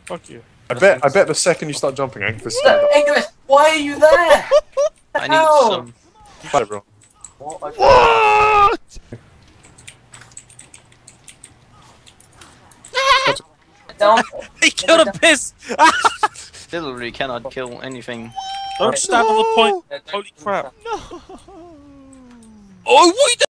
Fuck you. I bet the second you start jumping, engkvist. engkvist, why are you there? I need some. Bye, bro. What? Down. He killed a piss! Literally cannot kill anything. Don't stand on the point. Holy crap. Oh, what